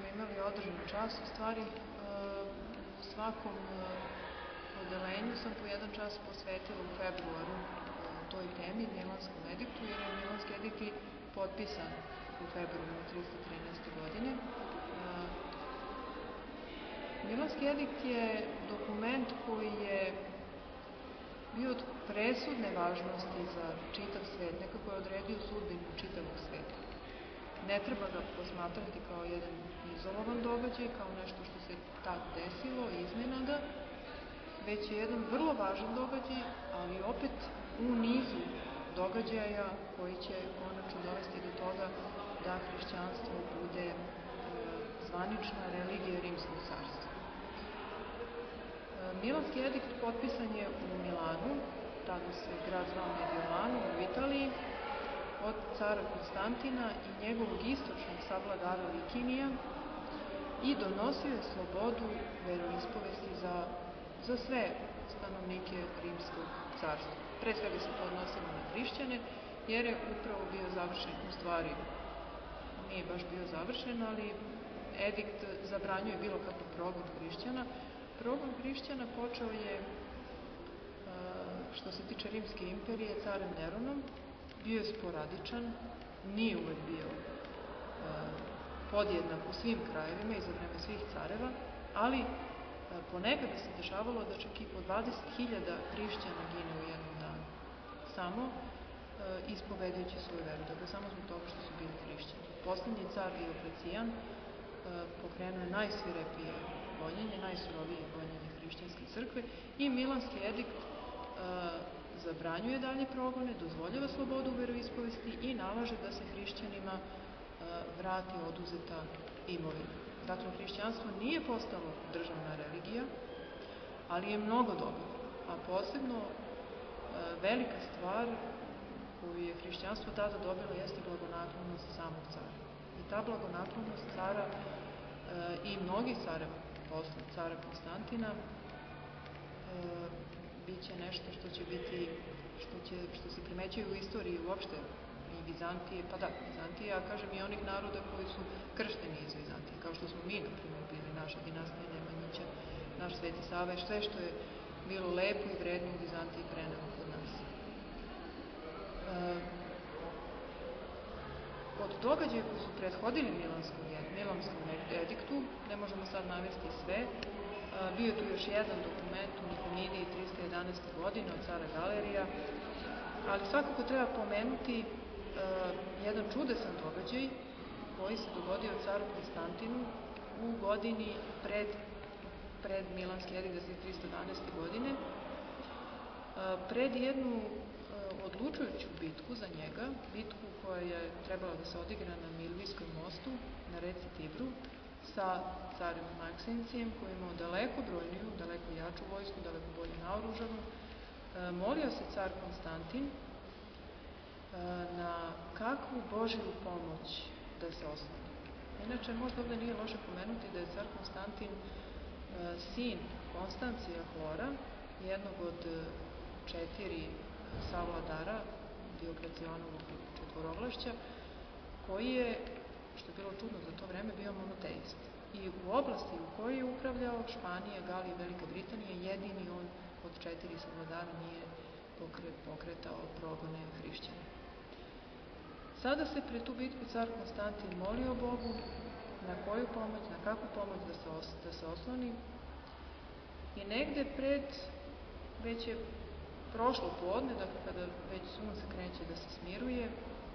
imali održan čas, u stvari u svakom odelenju sam po jedan čas posvetila u februaru toj temi, Milanskom ediktu, jer je Milanski edikt i potpisan u februaru 313. godine. Milanski edikt je dokument koji je bio od presudne važnosti za čitav svet, nekako je odredio sudbinu čitavog sveta. Ne treba ga posmatrati kao jedan izolovan događaj, kao nešto što se tad desilo, iznenada, već je jedan vrlo važan događaj, ali opet u nizu događaja koji će konačno dovesti do toga da hrišćanstvo bude zvanična religija Rimskog carstva. Milanski edikt potpisan je u Milanu, tada se grad zvao Mediolanu u Italiji, od cara Konstantina i njegovog istočnog savladara Likinija i donosio je slobodu veroispovesti za sve stanovnike Rimskog carstva. Pre svega se to odnosilo na hrišćane, jer je upravo bio završen, u stvari nije baš bio završen, ali edikt zabranjuje bilo kakav progon hrišćana. Progon hrišćana počeo je, što se tiče Rimske imperije, carem Neronom. Bio je sporadičan, nije uvek bio podjednak u svim krajevima i za vreme svih careva, ali ponekada se dešavalo da čak i po 20.000 hrišćana gine u jednom danu, samo ispovedajući svoju veru, dakle samo zbog toga što su bili hrišćani. Poslednji car Dioklecijan pokrenuo je najsvirepije gonjenje, najsurovije gonjenje hrišćanske crkve i Milanski edikt zabranjuje dalje progone, dozvoljava slobodu u veroispovesti i nalaže da se hrišćanima vrati oduzeta imovina. Dakle, hrišćanstvo nije postalo državna religija, ali je mnogo dobilo, a posebno velika stvar koju je hrišćanstvo tada dobilo jeste blagonaklonost samog cara. I ta blagonaklonost cara i mnogih careva posle cara Konstantina biće nešto što će biti, što se primećuje u istoriji uopšte i Vizantije, pa da, Vizantije, a kažem i onih naroda koji su kršteni iz Vizantije, kao što smo mi, na primjer, bili naša dinastija Nemanjića, naš Sveti Sava, sve što je bilo lepo i vredno u Vizantiji prenelo kod nas. Od događaja koji su prethodili Milanskom ediktu, ne možemo sad navesti sve, bio je tu još jedan dokument u Nikomidiji 311. godine od cara Galerija, ali svakako treba pomenuti jedan čudesan događaj koji se dogodio caru Konstantinu u godini pred Milanski edikt 311. godine, pred jednu odlučujuću bitku za njega, bitku koja je trebala da se odigra na Milvijskom mostu, na reci Tibru, sa carem Maksincijem, koji je imao daleko brojniju, daleko jaču vojsku, daleko bolje naoružanu. Molio se car Konstantin na kakvu Božiju pomoć da se osloni. Inače, možda ovde nije loše pomenuti da je car Konstantin sin Konstancija Hlora, jednog od 4 savladara Dioklecijanovog četvorovlašća, koji je, što je bilo čudno za to vreme, bio monoteist. I u oblasti u kojoj je upravljao Španija, Galija i Velika Britanija, jedini on od 4 savladara nije pokretao progone hrišćana. Sada se pre tu bitku car Konstantin molio Bogu na koju pomoć, na kakvu pomoć da se osloni i negde već je prošlo podne, dakle kada već sunce kreće da se smiruje,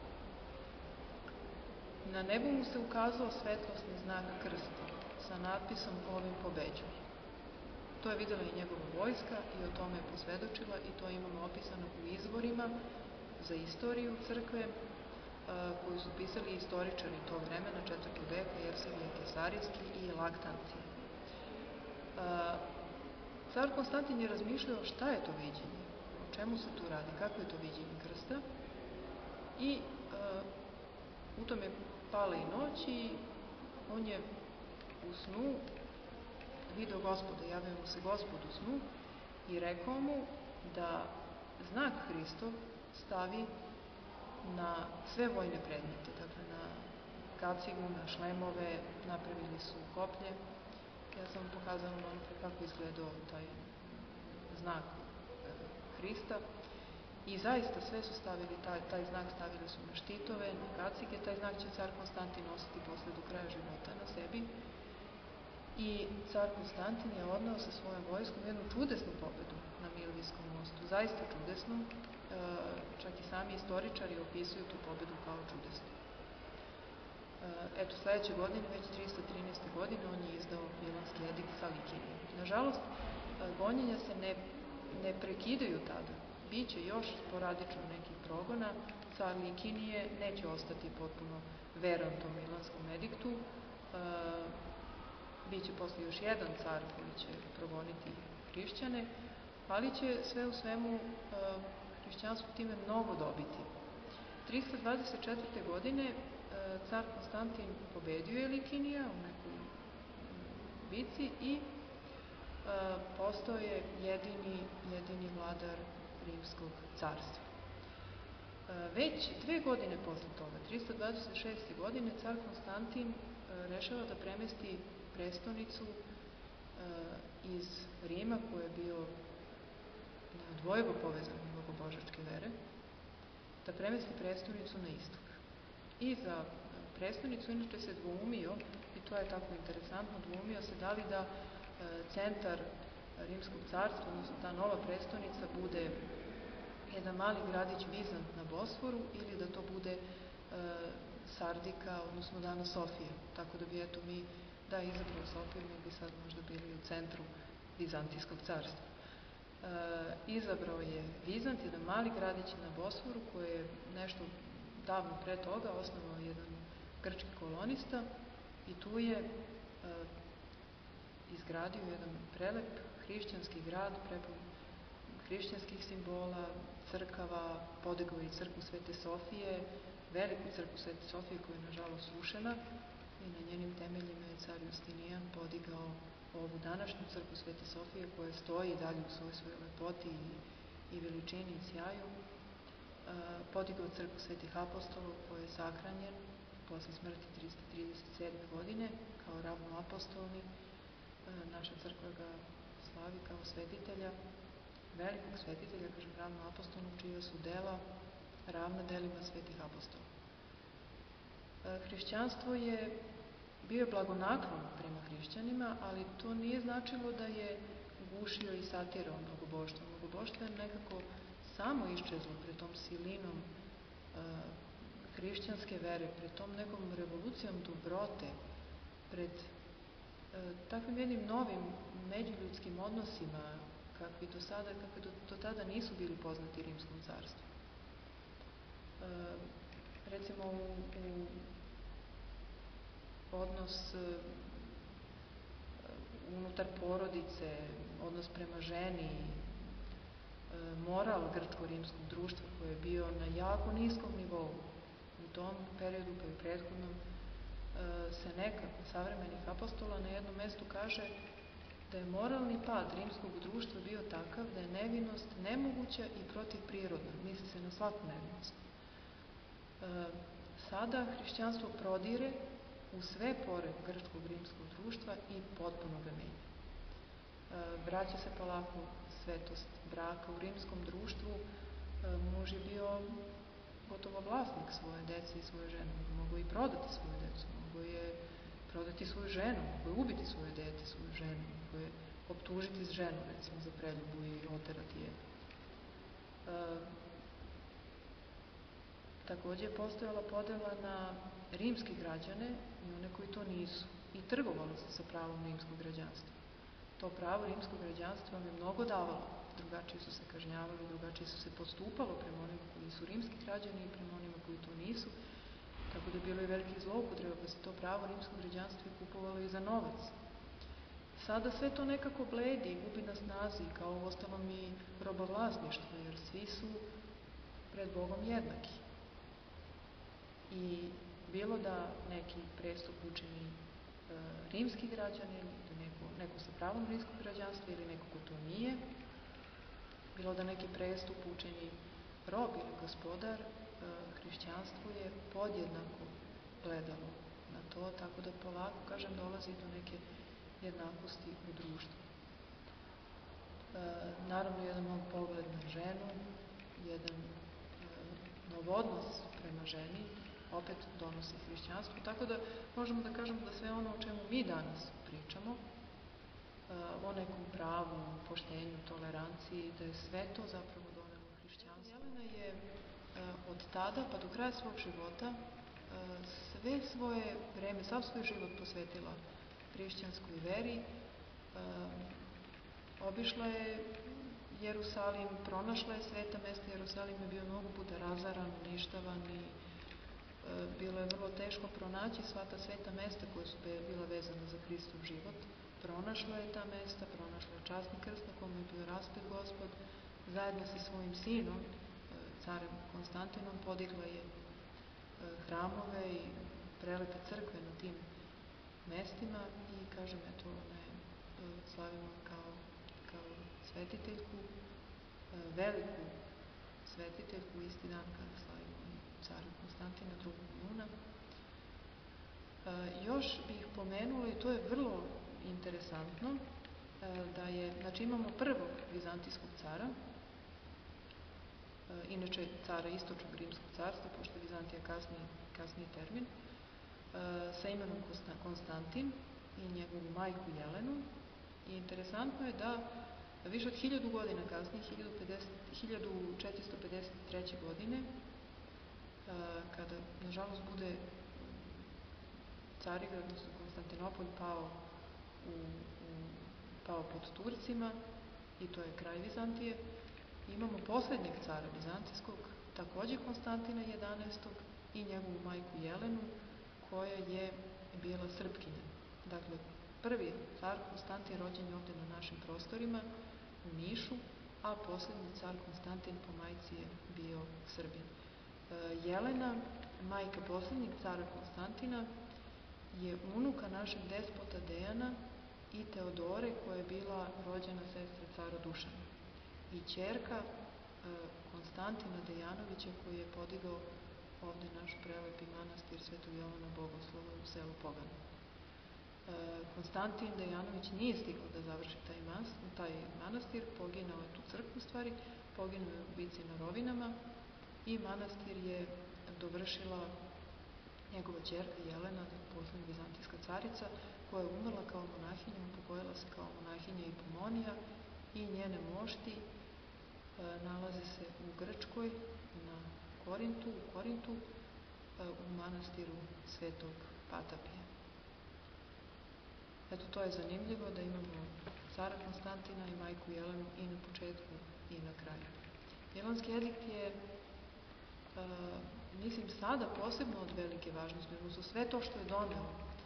na nebu mu se ukazao svetlosni znak krsta sa natpisom "Ovim pobeđuje". To je videla i njegova vojska i o tome je posvedočila i to imamo opisano u izvorima za istoriju crkve koju su pisali istoričari tog vremena, 4. veka, Jevsevije Kesarijski i Laktancije. Car Konstantin je razmišljao šta je to viđenje, o čemu se tu radi, kako je to viđenje krsta i u tome pala i noć i on je u snu video Gospoda, javio mu se Gospod u snu i rekao mu da znak Hristov stavi na sve vojne predmete, dakle na kacigu, na šlemove, napravili su koplje. Ja sam vam pokazala malo pre kako izgledao taj znak Hrista. I zaista sve su stavili, taj znak stavili su na štitove, na kacige. Taj znak će car Konstantin nositi posle do kraja života na sebi. I car Konstantin je odneo sa svojom vojskom jednu čudesnu pobedu na Milvijskom mostu. Zaista čudesnu. Čak i sami istoričari opisuju tu pobedu kao čudesnu. Eto, sledeće godine, već 313. godine, on je izdao Milanski edikt sa Likinijom. Nažalost, gonjenja se ne prekidaju tada. Biće još sporadično nekih progona. Car Likinije neće ostati potpuno veran tom Milanskom ediktu. Biće posle još jedan car koji će progoniti hrišćane, ali će sve u svemu hrišćanstvo time mnogo dobiti. 324. godine car Konstantin pobedio je Likinija u nekoj bici i postao je jedini vladar Rimskog carstva. Već 2 godine posle toga, 326. godine, car Konstantin rešava da premesti prestonicu iz Rima, koji je bio neodvojivo povezan u mnogobožačke vere, da premesti prestonicu na istok. I za prestonicu inače se dvoumio, i to je tako interesantno, dvoumio se da li da centar Rimskog carstva, odnosno ta nova prestonica, bude jedan mali gradić Vizant na Bosforu ili da to bude Sardika, odnosno danas Sofija. Tako da bi eto mi da izabrao Sofiju, mi bi sad možda bili u centru Vizantijskog carstva. Izabrao je Vizant, jedan mali gradić na Bosforu koji je nešto davno pre toga osnovao jedan grčki kolonista i tu je izgradio jedan prelep hrišćanski grad prepun hrišćanskih simbola, crkava, podigao i crkvu Svete Sofije, veliku crkvu Svete Sofije koja je nažalost srušena i na njenim temeljima je car Justinijan podigao ovu današnju crkvu Svete Sofije koja stoji dalje u svojoj lepoti i veličini i sjaju. Podigao crkvu Svetih apostola u kojoj je sahranjen posle smrti 337. godine kao ravnoapostolni. Naša crkva ga slavi kao svetitelja, velikog svetitelja, kažem ravnoapostolnog, čija su dela ravna delima Svetih apostola. Hrišćanstvo je bio blagonaklon prema hrišćanima, ali to nije značilo da je gušio i satirao mnogoboštvo. Mnogoboštvo je nekako samo iščezlo pred tom silinom hrišćanske vere, pred tom nekom revolucijom dobrote, pred takvim jednim novim međuljudskim odnosima kakvi do tada nisu bili poznati Rimskom carstvu. Recimo u odnos unutar porodice, odnos prema ženi, moral grčko-rimskog društva koji je bio na jako niskom nivou u tom periodu pa i prethodnom, se neka od savremenih apostola na jednom mestu kaže da je moralni pad rimskog društva bio takav da je nevinost nemoguća i protivprirodna. Misli se na svaku nevinost. Sada hrišćanstvo prodire u sve pore grčkog rimskog društva i potpuno ga menja. Vraća se polako svetost braka u rimskom društvu. Muž je bio gotovo vlasnik svoje dece i svoje žene. Mogu i prodati svoju decu, mogu je prodati svoju ženu, mogu je ubiti svoje dete, svoju ženu, mogu je optužiti ženu, recimo, za preljubu i oterati je. Takođe je postojala podela na rimske građane i one koji to nisu. I trgovalo se sa pravom rimskog građanstva. To pravo rimskog građanstva vam je mnogo davalo. Drugačije su se kažnjavali, drugačije su se postupalo prema onima koji su rimski građani i prema onima koji to nisu. Tako da je bilo i velike zloupotrebe, pa se to pravo rimskog građanstva je kupovalo i za novac. Sada sve to nekako bledi, gubi na snazi, kao u ostalom i robovlasništvo, jer svi su pred Bogom jednaki. I bilo da neki prestup učini rimski građani, ili neko sa pravom rimskog građanstva ili neko ko to nije, bilo da neki prestup učini rob ili gospodar, hrišćanstvo je podjednako gledalo na to, tako da polako, kažem, dolazi do neke jednakosti u društvu. Naravno, jedan moj pogled na ženu, jedan nov odnos prema ženi, opet donosi hrišćanstvo, tako da možemo da kažemo da sve ono o čemu mi danas pričamo, o nekom pravu, poštenju, toleranciji, da je sve to zapravo donelo hrišćanstvo. Jelena je od tada pa do kraja svog života sve svoje vreme, sav svoj život posvetila hrišćanskoj veri. Obišla je Jerusalim, pronašla je sveta mesta. Jerusalim je bio mnogo puta razaran, uništavan i bilo je vrlo teško pronaći sva ta sveta mesta koja su bila vezana za Hristov život. Pronašla je ta mesta, pronašla je časni krst na kome je bio raspet Gospod. Zajedno sa svojim sinom, carem Konstantinom, podigla je hramove i prelepe crkve na tim mestima i, kažem, eto, ona je slavimo kao svetiteljku, veliku svetiteljku, isti dan kada slavimo i cara Konstantina 2. juna. Još bih pomenula, i to je vrlo interesantno, da je, znači imamo prvog vizantijskog cara, inače cara Istočnog rimskog carstva, pošto je Vizantija kasniji termin, sa imenom Konstantin i njegovu majku Jelenu. I interesantno je da više od 1000 godina kasnije, 1453. godine, kada, nažalost, bude Carigrad, odnosno Konstantinopolj, pao pod Turcima, i to je kraj Vizantije, imamo poslednjeg cara vizantijskog, takođe Konstantina 11. i njegovu majku Jelenu, koja je bila Srpkinja. Dakle, prvi car Konstantin rođen je ovde na našim prostorima, u Nišu, a poslednji car Konstantin po majci je bio Srbin. Jelena, majka poslednjeg cara Konstantina, je unuka našeg despota Dejana i Teodore, koja je bila rođena sestra cara Dušana, i ćerka Konstantina Dejanovića, koji je podigao ovde naš prelepi manastir Svetog Jovana Bogoslova u selu Pogano. Konstantin Dejanović nije stigao da završi taj manastir, poginao je tu crkvu stvari, poginuo je u bici na Rovinama i manastir je dovršila njegova ćerka Jelena, poslednja vizantijska carica, koja je umrla kao monahinja, upokojila se kao monahinja Ipomonija, i njene mošti nalaze se u Grčkoj, u Korintu, u manastiru Svetog Patapija. Eto, to je zanimljivo da imamo cara Konstantina i majku Jelenu i na početku i na kraju. Jelenski edikt je, mislim, sada posebno od velike važnosti, odnosno sve to što je doneo,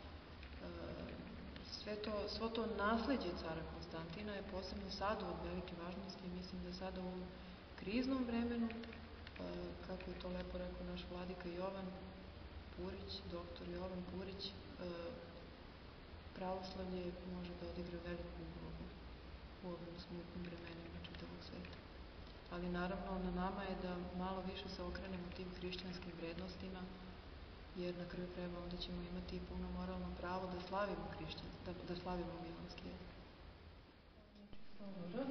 svo to nasleđe cara Konstantina je posebno sada od velike važnosti. Mislim da sada u ovom kriznom vremenu, kako je to lepo rekao naš vladika Jovan Purić, doktor Jovan Purić, pravoslavlje može da odigra veliku ulogu u ovim smutnim vremenima čitavog sveta. Ali naravno na nama je da malo više se okrenemo tim hrišćanskim vrednostima, jer na kraju krajeva onda ćemo imati puno moralno pravo da slavimo da slavimo milanski jezik. Znači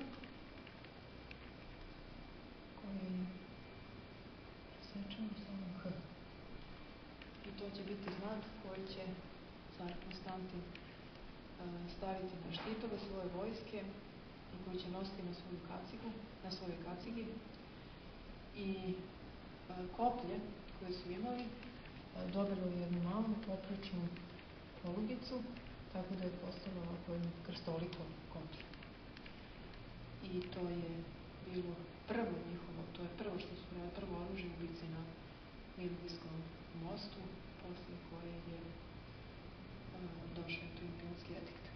koji sečemo slovom H. I to će biti znak koji će car Konstantin staviti na štitove svoje vojske i koji će nositi na svojoj kacigi, i koplje koje su imali dobilo je jednu malu poprečnu polugicu, tako da je postalo ovako jedno krstoliko koplje. I to je bilo prvo njihovo, to je prvo što su pravili, prvo oružje u bici na Milovijskom mostu, posle koje je došao tu Milanski edikt.